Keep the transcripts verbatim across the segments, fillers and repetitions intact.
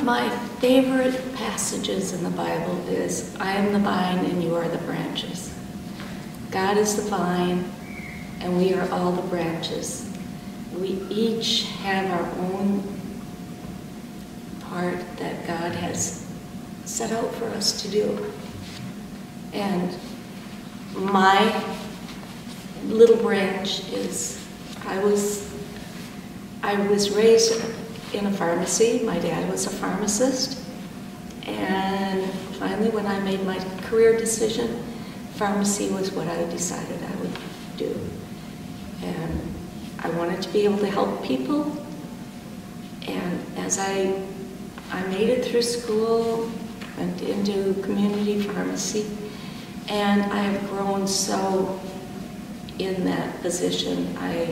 my favorite passages in the Bible is, I am the vine and you are the branches. God is the vine and we are all the branches. We each have our own part that God has set out for us to do. And my little branch is, I was, I was raised in a pharmacy. My dad was a pharmacist. And finally, when I made my career decision, pharmacy was what I decided I would do. And I wanted to be able to help people. And as I, I made it through school, went into community pharmacy, and I have grown so in that position. I,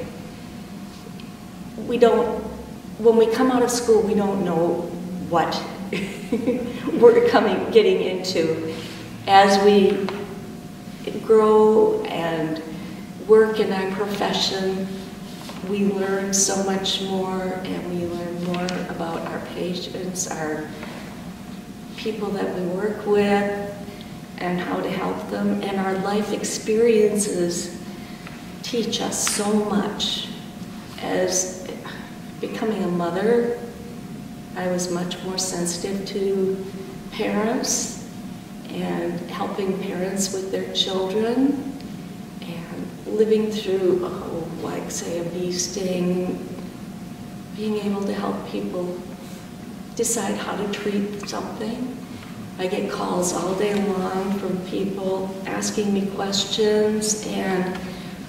we don't, when we come out of school, we don't know what we're coming, getting into. As we grow and work in our profession, we learn so much more, and we learn more about our patients, our people that we work with, and how to help them. And our life experiences teach us so much. As becoming a mother, I was much more sensitive to parents and helping parents with their children, and living through, oh, like say a bee sting, being able to help people decide how to treat something. I get calls all day long from people asking me questions, and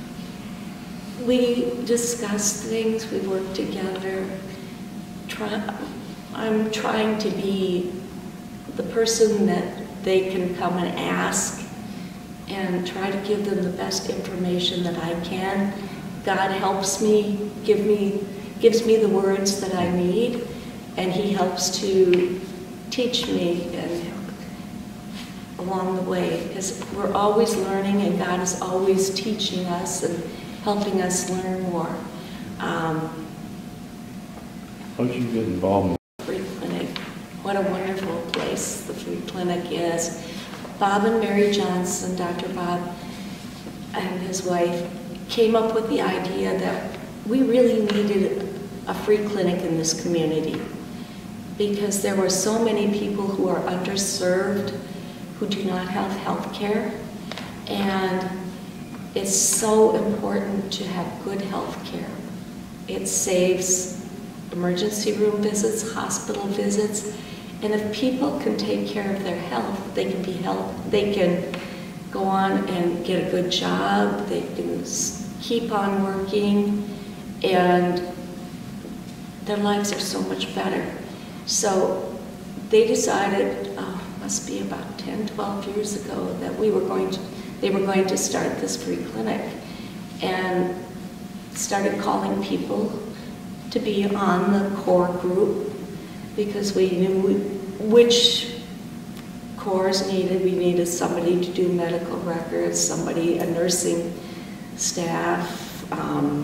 we discuss things, we work together. Try, I'm trying to be the person that they can come and ask, and try to give them the best information that I can. God helps me, give me, gives me the words that I need, and He helps to teach me and along the way, because we're always learning, and God is always teaching us and helping us learn more. Um, How did you get involved in the Free Clinic? What a wonderful place the Free Clinic is. Bob and Mary Johnson, Doctor Bob and his wife, came up with the idea that we really needed a free clinic in this community, because there were so many people who are underserved, who do not have health care, and it's so important to have good health care. It saves emergency room visits, hospital visits, and if people can take care of their health, they can be health, they can go on and get a good job, they can keep on working, and their lives are so much better. So they decided, oh, must be about ten, twelve years ago, that we were going to, they were going to start this free clinic, and started calling people to be on the core group, because we knew which cores needed. We needed somebody to do medical records, somebody, a nursing staff, um,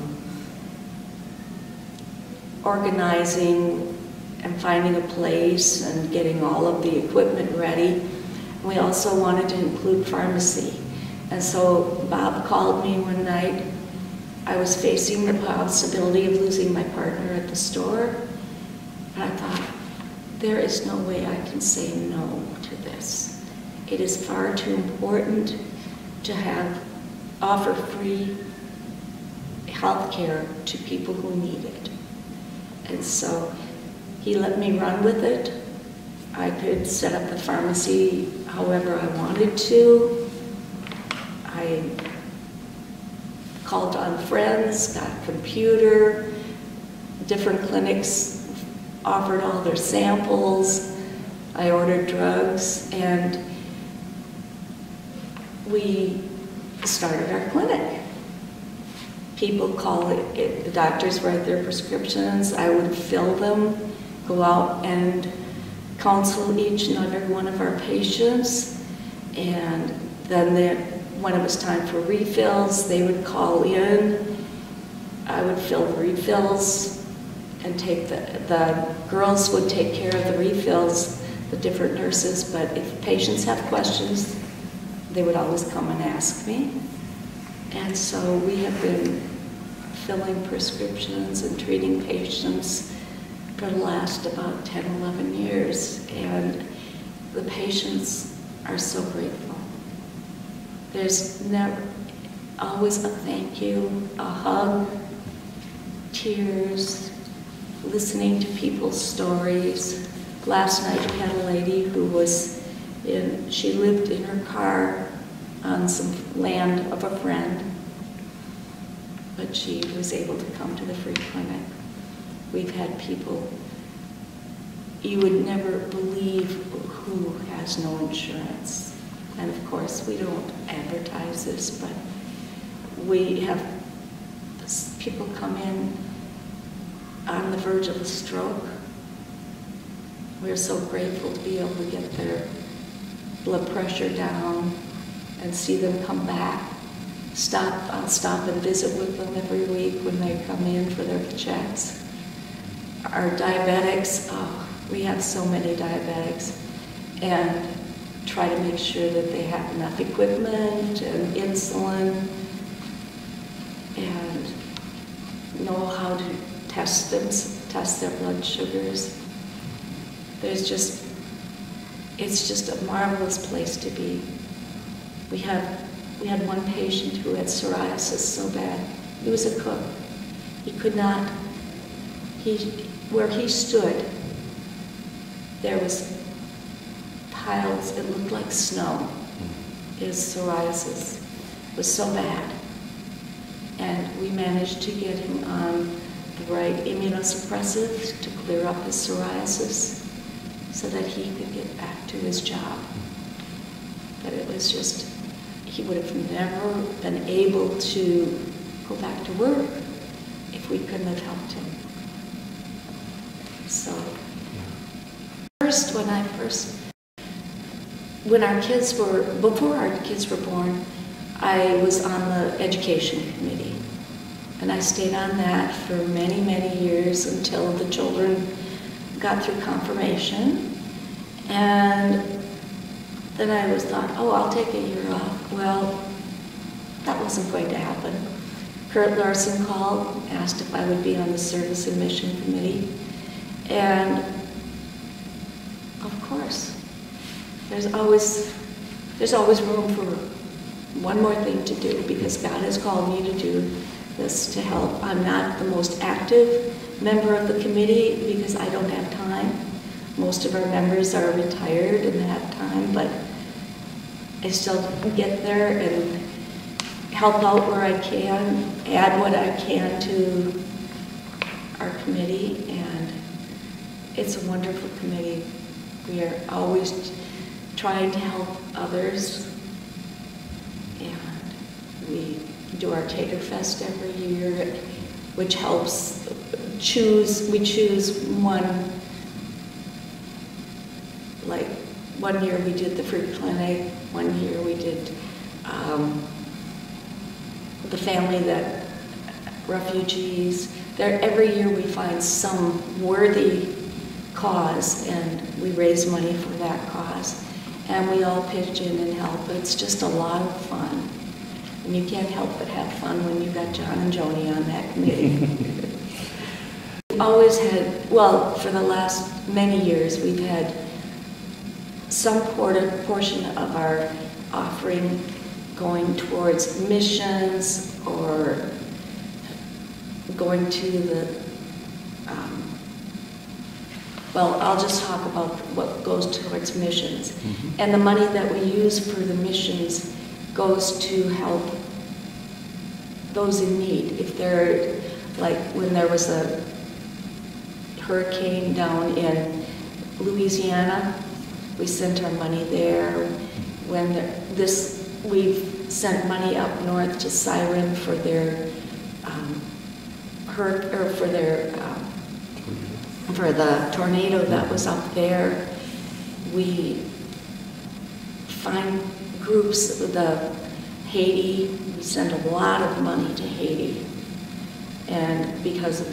organizing and finding a place and getting all of the equipment ready. We also wanted to include pharmacy. And so Bob called me one night. I was facing the possibility of losing my partner at the store. And I thought, there is no way I can say no to this. It is far too important to have, offer free health care to people who need it. And so he let me run with it. I could set up the pharmacy however I wanted to. I called on friends, got a computer, different clinics offered all their samples. I ordered drugs, and we started our clinic. People call it, it, the doctors write their prescriptions, I would fill them, go out and counsel each and every one of our patients, and then they, when it was time for refills, they would call in, I would fill the refills, and take the, the girls would take care of the refills, the different nurses, but if patients have questions, they would always come and ask me. And so we have been filling prescriptions and treating patients for the last about ten, eleven years, and the patients are so grateful. There's never, always a thank you, a hug, tears, listening to people's stories. Last night we had a lady who was in, she lived in her car on some land of a friend, but she was able to come to the free clinic. We've had people, you would never believe who has no insurance. And of course, we don't advertise this, but we have people come in on the verge of a stroke. We're so grateful to be able to get their blood pressure down and see them come back. Stop, I'll stop and visit with them every week when they come in for their checks. Our diabetics, oh, we have so many diabetics, and try to make sure that they have enough equipment and insulin and know how to test them, test their blood sugars. There's just, it's just a marvelous place to be. We have, we had one patient who had psoriasis so bad. He was a cook. He could not, he, where he stood, there was piles, it looked like snow. His psoriasis was so bad. And we managed to get him on the right immunosuppressive to clear up his psoriasis so that he could get back to his job. But it was just, he would have never been able to go back to work if we couldn't have helped him. So, first, when I first, when our kids were, before our kids were born, I was on the education committee. And I stayed on that for many, many years until the children got through confirmation. And then I was thought, oh, I'll take a year off. Well, that wasn't going to happen. Kurt Larson called, asked if I would be on the Service and Mission Committee. And of course, there's always, there's always room for one more thing to do because God has called me to do this to help. I'm not the most active member of the committee because I don't have time. Most of our members are retired and have time, but I still get there and help out where I can, add what I can to our committee, and it's a wonderful committee. We are always trying to help others, and we do our Tater Fest every year, which helps choose, we choose one, like one year we did the free clinic, one year we did um, the family that, refugees. There, every year we find some worthy cause and we raise money for that cause. And we all pitch in and help. It's just a lot of fun. And you can't help but have fun when you've got John and Joni on that committee. We've always had, well, for the last many years, we've had some portion of our offering going towards missions or going to the, um, well, I'll just talk about what goes towards missions. Mm-hmm. And the money that we use for the missions goes to help those in need. If they're, like when there was a hurricane down in Louisiana, we sent our money there. When there, this, we've sent money up north to Siren for their, um, hur or for their, um, for the tornado that was up there. We find groups, the Haiti, we send a lot of money to Haiti. And because of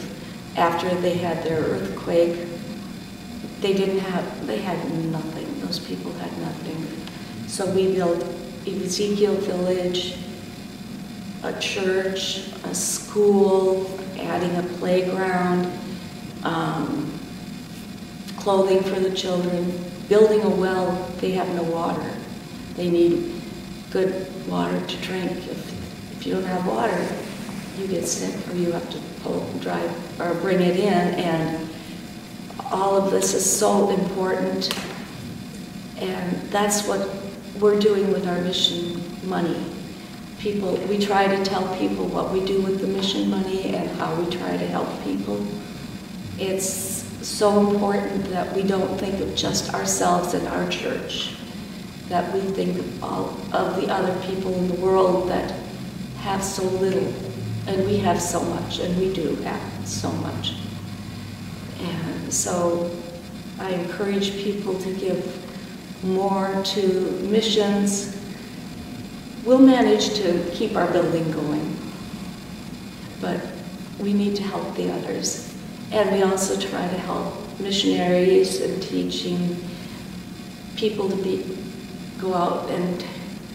after they had their earthquake, they didn't have, they had nothing. Those people had nothing. So we built Ezekiel Village, a church, a school, adding a playground, um, clothing for the children, building a well. They have no water. They need good water to drink. If, if you don't have water, you get sick or you have to pull, drive or bring it in. And all of this is so important. And that's what we're doing with our mission money. People, we try to tell people what we do with the mission money and how we try to help people. It's so important that we don't think of just ourselves and our church, that we think of all of the other people in the world that have so little, and we have so much, and we do have so much. And so I encourage people to give more to missions. We'll manage to keep our building going, but we need to help the others. And we also try to help missionaries and teaching people to be, go out and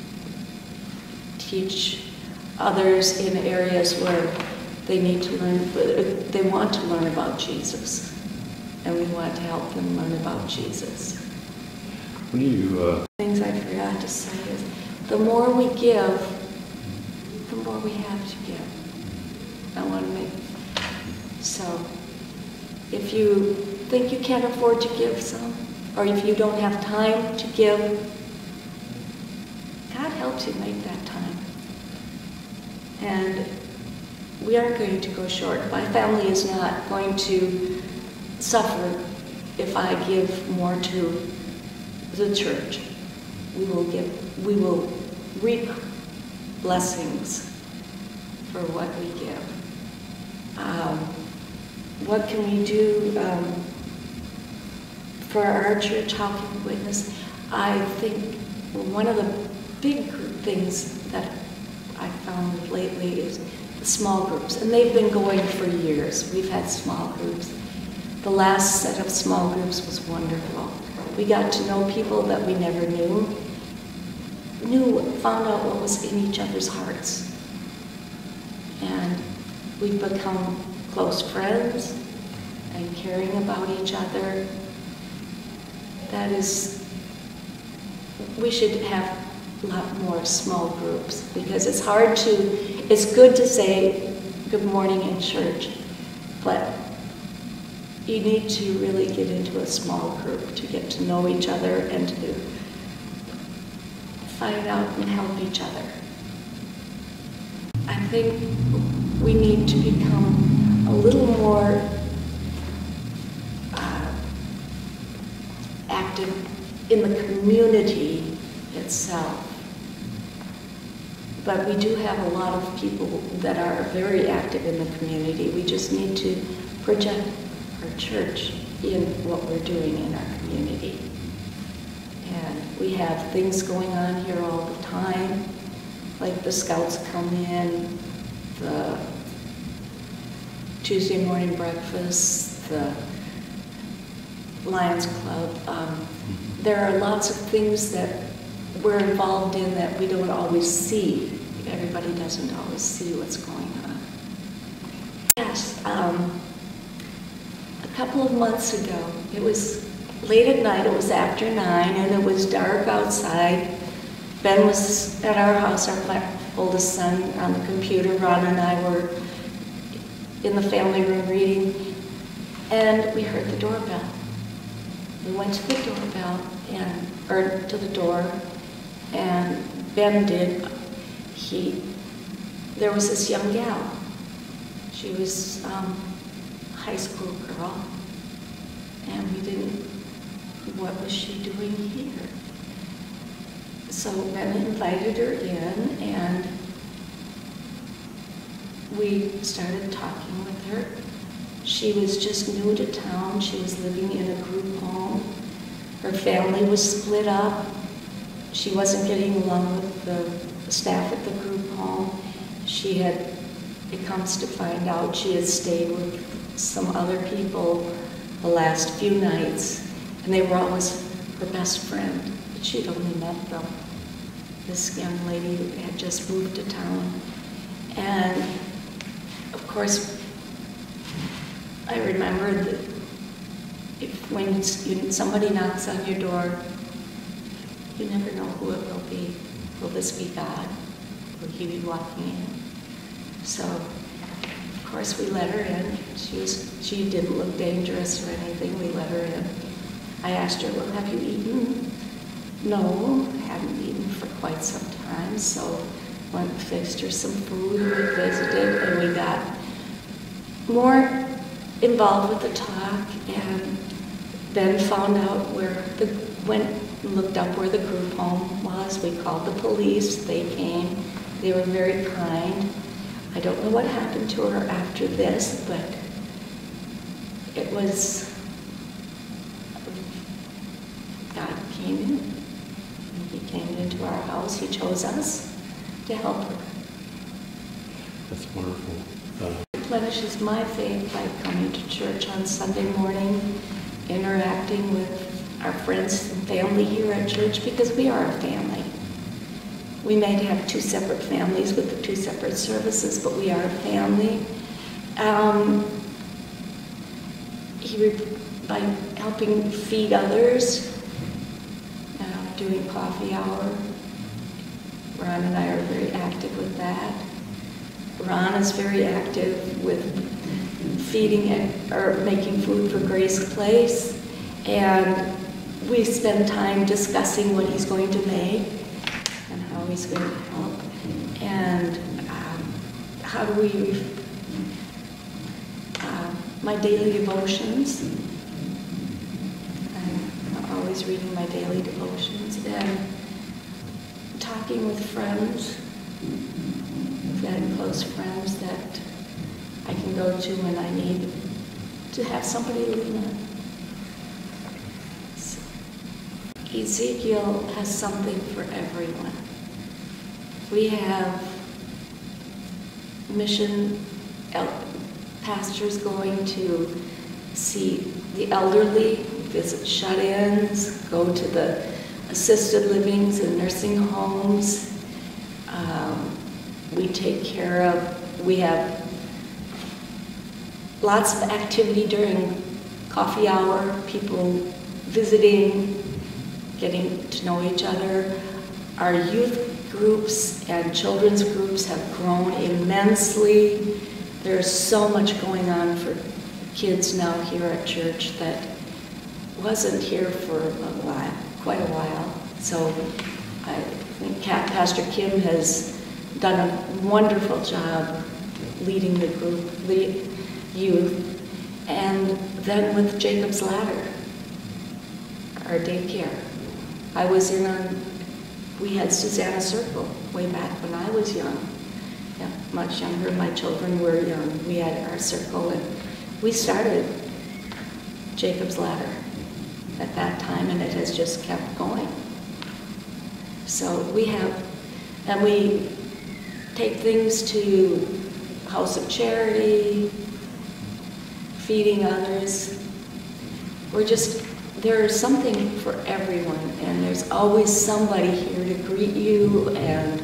teach others in areas where they need to learn, they want to learn about Jesus. And we want to help them learn about Jesus. When you, uh... Things I forgot to say is, the more we give, the more we have to give. I want to make, so if you think you can't afford to give some, or if you don't have time to give, God helps you make that time. And we aren't going to go short. My family is not going to suffer if I give more to the church. We will give, we will reap blessings for what we give. Um, what can we do um, for our church? How can we witness? I think one of the big things that I found lately is the small groups, and they've been going for years. We've had small groups. The last set of small groups was wonderful. We got to know people that we never knew, knew, found out what was in each other's hearts. And we've become close friends and caring about each other. That is, we should have a lot more small groups, because it's hard to, it's good to say good morning in church, but you need to really get into a small group to get to know each other and to find out and help each other. I think we need to become a little more uh, active in the community itself. But we do have a lot of people that are very active in the community. We just need to project our church in what we're doing in our community. And we have things going on here all the time, like the Scouts come in, the Tuesday morning breakfast, the Lions Club. Um, there are lots of things that we're involved in that we don't always see. Everybody doesn't always see what's going on. Yes, um, a couple of months ago, it was late at night, it was after nine, and it was dark outside. Ben was at our house, our oldest son, on the computer. Ron and I were in the family room reading, and we heard the doorbell. We went to the doorbell, and, or to the door, and Ben did, he, there was this young gal. She was um, a high school girl, and we didn't, what was she doing here? So Ben invited her in, and we started talking with her. She was just new to town. She was living in a group home. Her family was split up. She wasn't getting along with the staff at the group home. She had, it comes to find out, she had stayed with some other people the last few nights, and they were always her best friend, but she'd only met them. This young lady had just moved to town. And of course, I remember that if when you, somebody knocks on your door, you never know who it will be. Will this be God? Will he be walking in? So, of course, we let her in. She was, she didn't look dangerous or anything. We let her in. I asked her, well, have you eaten? No, I hadn't eaten for quite some time, so went and fixed her some food, we visited, and we got more involved with the talk, and then found out where the, went and looked up where the group home was. We called the police, they came, they were very kind. I don't know what happened to her after this, but it was, God came in. He came into our house. He chose us to help her. That's wonderful. Uh, Replenishes my faith by coming to church on Sunday morning, interacting with our friends and family here at church, because we are a family. We may have two separate families with the two separate services, but we are a family. Um, he, by helping feed others, doing coffee hour. Ron and I are very active with that. Ron is very active with feeding it, or making food for Grace Place, and we spend time discussing what he's going to make and how he's going to help, and um, how do we, uh, my daily devotions. Always reading my daily devotions and talking with friends, very close friends that I can go to when I need to have somebody to lean on. So, Ezekiel has something for everyone. We have mission el- pastors going to see the elderly, visit shut-ins, go to the assisted livings and nursing homes. Um, we take care of, we have lots of activity during coffee hour, people visiting, getting to know each other. Our youth groups and children's groups have grown immensely. There's so much going on for kids now here at church that wasn't here for a while, quite a while. So I think Pastor Kim has done a wonderful job leading the group, the youth. And then with Jacob's Ladder, our daycare. I was in a, we had Susanna Circle way back when I was young. Yeah, much younger, my children were young. We had our circle, and we started Jacob's Ladder at that time, and it has just kept going. So we have, and we take things to House of Charity, feeding others. We're just, there's something for everyone, and there's always somebody here to greet you and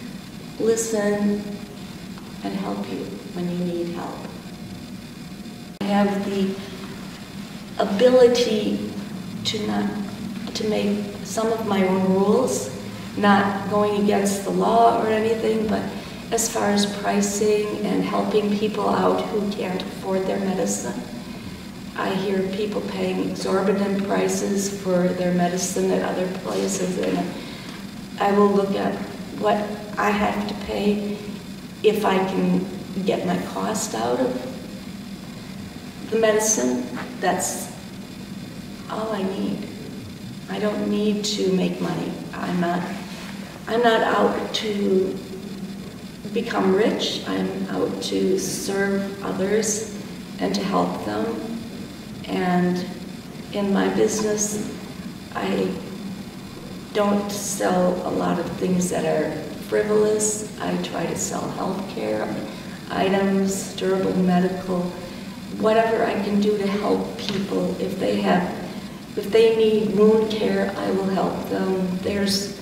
listen and help you when you need help. I have the ability to not, to make some of my own rules, not going against the law or anything, but as far as pricing and helping people out who can't afford their medicine. I hear people paying exorbitant prices for their medicine at other places, and I will look at what I have to pay if I can get my cost out of the medicine. That's all I need. I don't need to make money. I'm not, I'm not out to become rich. I'm out to serve others and to help them. And in my business, I don't sell a lot of things that are frivolous. I try to sell healthcare items, durable medical, whatever I can do to help people. If they have, if they need wound care, I will help them. There's,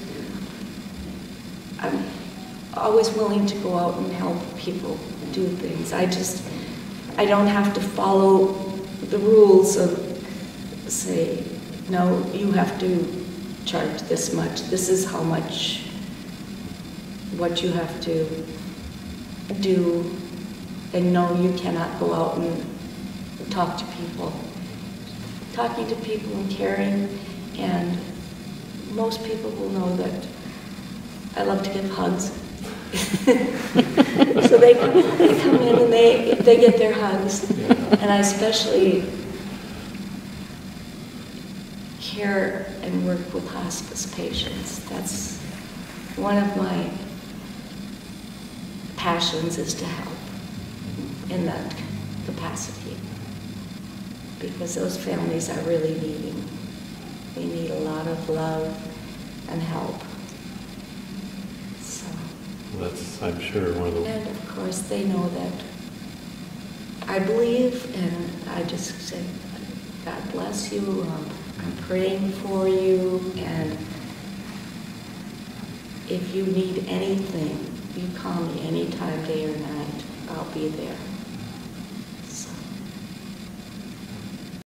I'm always willing to go out and help people do things. I just, I don't have to follow the rules of, say, no, you have to charge this much. This is how much, what you have to do. And no, you cannot go out and talk to people. Talking to people and caring, and most people will know that I love to give hugs. So they come, they come in and they, they get their hugs. And I especially care and work with hospice patients. That's one of my passions, is to help in that capacity. Because those families are really needing. They need a lot of love and help. So. That's, I'm sure, one of the... And of course, they know that I believe, and I just say, God bless you, um, I'm praying for you, and if you need anything, you call me anytime, day or night, I'll be there.